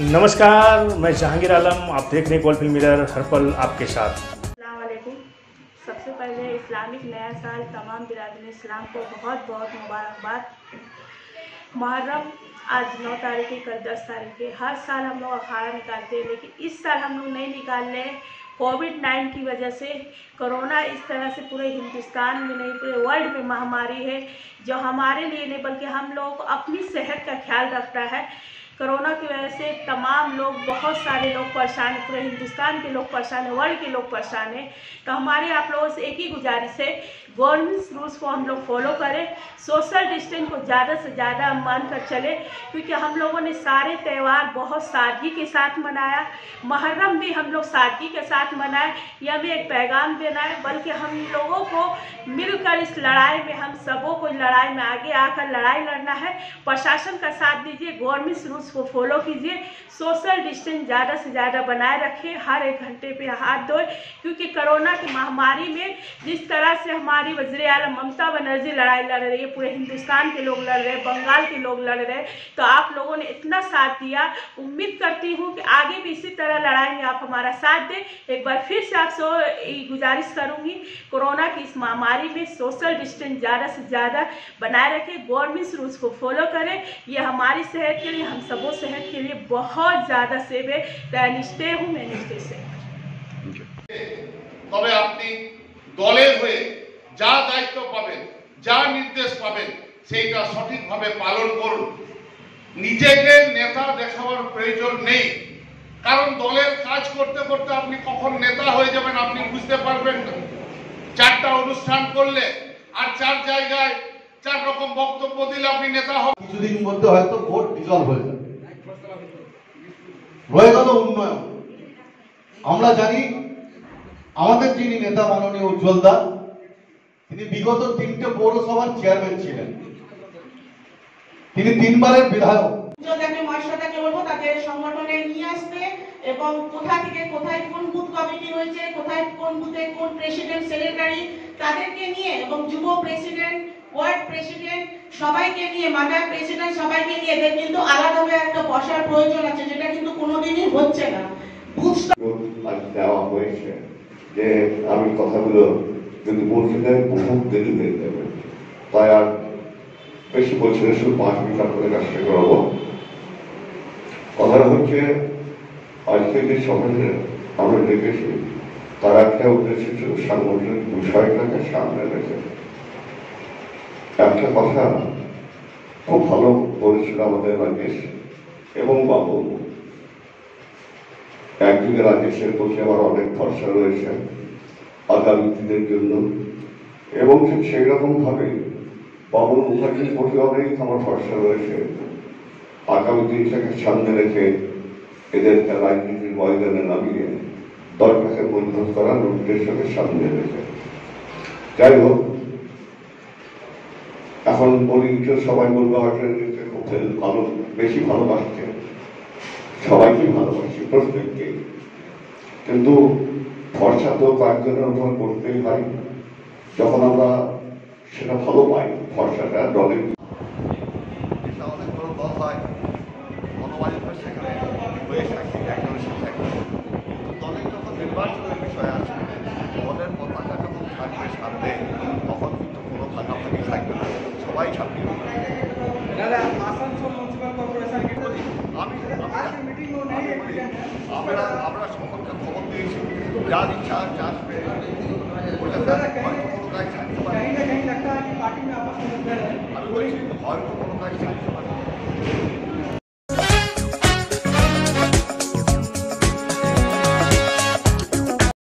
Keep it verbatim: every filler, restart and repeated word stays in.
नमस्कार, मैं जहांगीर आलम। आप देख रहे हैं गोल्ड फिल्म मिरर, हर पल आपके साथ। अस्सलाम वालेकुम। सबसे पहले इस्लामिक नया साल तमाम बिरादरी इस्लाम को बहुत बहुत मुबारकबाद। मुहर्रम आज नौ तारीख है, कल दस तारीख है। हर साल हम लोग अखाड़ा निकालते हैं, लेकिन इस साल हम लोग नहीं निकाल रहे हैं। कोविड नाइन की वजह से कोरोना इस तरह से पूरे हिंदुस्तान में नहीं, पूरे वर्ल्ड में महामारी है, जो हमारे लिए नहीं बल्कि हम लोगों को अपनी सेहत का ख्याल रखना है। कोरोना की वजह से तमाम लोग, बहुत सारे लोग परेशान हैं, पूरे हिंदुस्तान के लोग परेशान हैं, वर्ल्ड के लोग परेशान हैं। तो हमारे आप लोगों से एक ही गुजारिश है, गवर्नमेंट रूल्स को हम लोग फॉलो करें, सोशल डिस्टेंस को ज़्यादा से ज़्यादा मान कर चले, क्योंकि हम लोगों ने सारे त्यौहार बहुत सादगी के साथ मनाया। मुहर्रम भी हम लोग सादगी के साथ मनाए। यह हमें एक पैगाम देना है, बल्कि हम लोगों को मिलकर इस लड़ाई में, हम सबों को लड़ाई में आगे आकर लड़ाई लड़ना है। प्रशासन का साथ दीजिए, गवर्नमेंट रूल्स को फॉलो कीजिए, सोशल डिस्टेंस ज़्यादा से ज़्यादा बनाए रखें, हर एक घंटे पे हाथ धोए, क्योंकि कोरोना की महामारी में जिस तरह से हमारी वज़ीर आज़म ममता बनर्जी लड़ाई लड़ रही है, पूरे हिंदुस्तान के लोग लड़ रहे हैं, बंगाल के लोग लड़ रहे हैं, तो आप लोगों ने इतना साथ दिया। उम्मीद करती हूँ कि आगे भी इसी तरह लड़ाई में आप हमारा साथ दें। एक बार फिर से आपसे गुजारिश करूँगी, कोरोना की इस महामारी में सोशल डिस्टेंस ज़्यादा से ज़्यादा बनाए रखें, गवर्नमेंट रूल्स को फॉलो करें। ये हमारी सेहत के लिए, हम सबों सेहत के लिए बहुत ज़्यादा सेव है। निश्चय हूँ मैं निश्चय से। তবে আপনি দলের হয়ে যা দায়িত্ব পাবেন, যা নির্দেশ পাবেন, সেইটা সঠিকভাবে পালন করুন। নিজেকে নেতা দেখাবার প্রয়োজন নেই, কারণ দলের কাজ করতে করতে আপনি কখন নেতা হয়ে যাবেন আপনি বুঝতে পারবেন না। চারটা অনুষ্ঠান করলে আর চার জায়গায় চার রকম বক্তব্য দিলে আপনি নেতা হবেন। কিছুদিন মধ্যে হয়তো ভোট ডিজলভ হয়ে যাবে, রয়ে গেল উন্নয়ন। আমরা জানি আমাদের যিনি নেতা মাননীয় উজ্জ্বল দা, তিনি বিগত তিনটে পৌরসভার চেয়ারম্যান ছিলেন, তিনি তিনবারের বিধায়ক। উজ্জ্বলদাকে মহাশয়দাকে বলবো তাদের সংগঠনে নিয়ে আসতে, এবং কোথা থেকে কোথায় কোন বুথ কমিটি রয়েছে, কোথায় কোন বুথে কোন প্রেসিডেন্ট সেক্রেটারি, তাদেরকে নিয়ে, এবং যুব প্রেসিডেন্ট, ওয়ার্ড প্রেসিডেন্ট সবাইকে নিয়ে, মাদার প্রেসিডেন্ট সবাইকে নিয়ে এদের কিন্তু আলাদাভাবে একটা বসার প্রয়োজন আছে, যেটা কিন্তু কোনোদিনই হচ্ছে না। দেওয়া হয়েছে যে আমি কথাগুলো যদি বলতে যাই বহুত দেরি হয়ে যাবে, তাই আর বেশি বলছি না, শুধু পাঁচ মিনিট আপনাদের কাছ থেকে করবো। কথা হচ্ছে আজকে যে সমাজে আমরা দেখেছি, তারা একটা উদ্দেশ্য ছিল সাংগঠনিক বিষয়টাকে সামনে রেখে। একটা কথা খুব ভালো বলেছিল আমাদের রাজেশ এবং বাবু। একদিকে রাজেশের প্রতি আমার অনেক ভরসা রয়েছে আগামী দিনের জন্য, এবং ঠিক সেই রকম ভাবে বাবুল মুখার্জির প্রতি অনেক আমার ভরসা রয়েছে আগামী দিনটাকে সামনে রেখে এদেরকে রাজনীতির ময়দানে নামিয়ে দলটাকে মজবুত করার উদ্দেশ্যকে সামনে রেখে। যাই হোক, এখন বলি যে সবাই বলবো হয়তো খুব ভালো, বেশি ভালোবাসছে, সবাইকেই ভালোবাসি প্রত্যেককে, কিন্তু ভরসা তো কয়েকজনের উপর করতেই হয়। যখন আমরা সেটা ভালো পাই, ভরসাটা দলের অনেক বড় দল হয়, মনোবায়ু সেখানে হয়ে থাকে একজনের সাথে একজন, কিন্তু দলের যখন নির্বাচনের বিষয় আছে, দলের পতাকা যখন থাকবে সামনে, তখন কিন্তু কোনো ভাগাভাগি থাকবে না, সবাই ছাপিয়ে আমরা আমরা সকলকে খবর দিয়েছি, যার ইচ্ছা আছে আসবে, কোনো কাজ থাকতে পারে। আমি বলছি হয়তো কোনো কাজ থাকতে পারে।